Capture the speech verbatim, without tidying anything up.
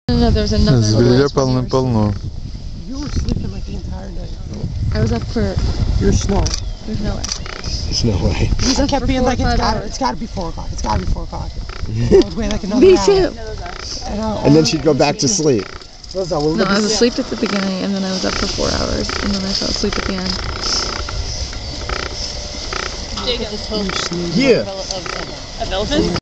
No, there was another. Зверя полно-полно. You were sleeping like the entire night. I was up for. You're snoring. There's no way. There's no way. I was I up kept for being four like, or it's five got, hours. it's got to be four o'clock. It's got to be four o'clock. I would wait like another Me hour. too. And, uh, And then she'd go back to sleep. No, No, I was asleep at the beginning, and then I was up for four hours, and then I fell asleep at the end. Dig a Yeah. of, of, of elephants?